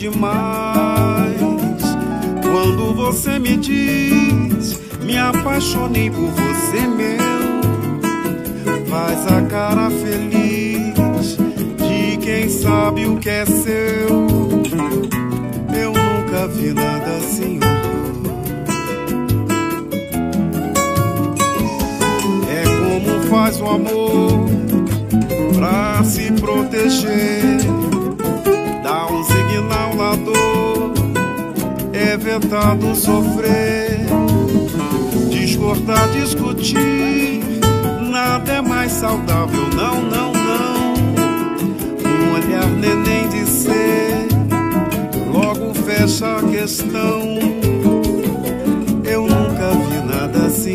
demais. Quando você me diz, me apaixonei por você, meu, faz a cara feliz de quem sabe o que é seu. Eu nunca vi nada assim. É como faz o amor pra se proteger, dá um signal na dor, é vetado sofrer, discordar, discutir, nada é mais saudável, não, não, não. Um olhar neném de ser, logo fecha a questão. Eu nunca vi nada assim,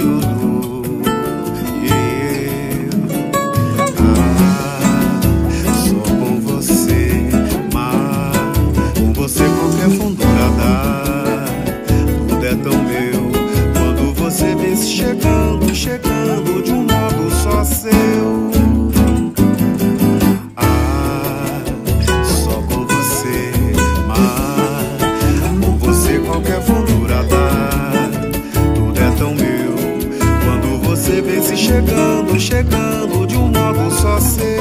só com você, mas com você qualquer fundura dá. Tudo é tão meu quando você vem chegando, chegando de um modo só seu. Só com você, mas com você qualquer fundura dá. Tudo é tão meu quando você vem se chegando, chegando de um modo só seu.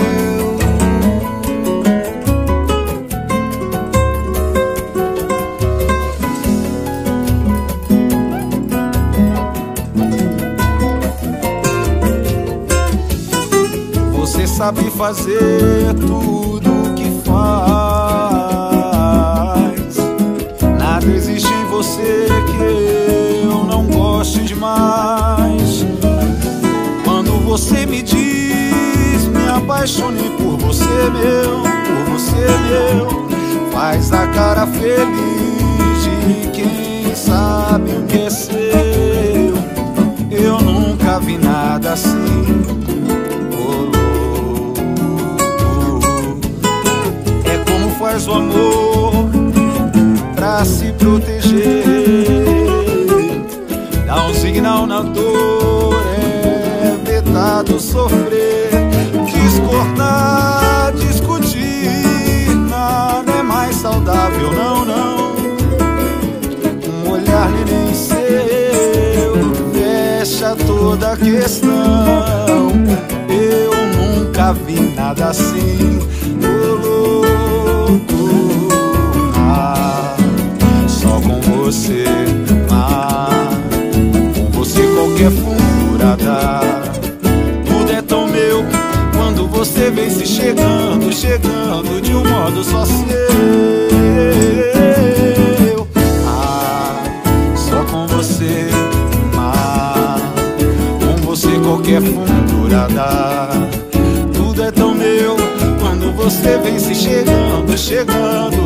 Você sabe fazer tudo o que faz. Nada existe em você que eu não goste demais. Quando você me diz, me apaixonei por você, meu, por você, meu, faz a cara feliz de quem sabe o que é seu. Eu nunca vi nada assim. Faz o amor pra se proteger, dá um signal na dor, é vetado sofrer, discordar, discutir, nada é mais saudável, não, não. Um olhar neném seu fecha toda a questão. Eu nunca vi nada assim. Só com você, com você qualquer fundura dá. Tudo é tão meu quando você vem se chegando, chegando de um modo só seu. Só com você, com você qualquer fundura dá. Tudo é tão meu quando você vem se chegando, chegando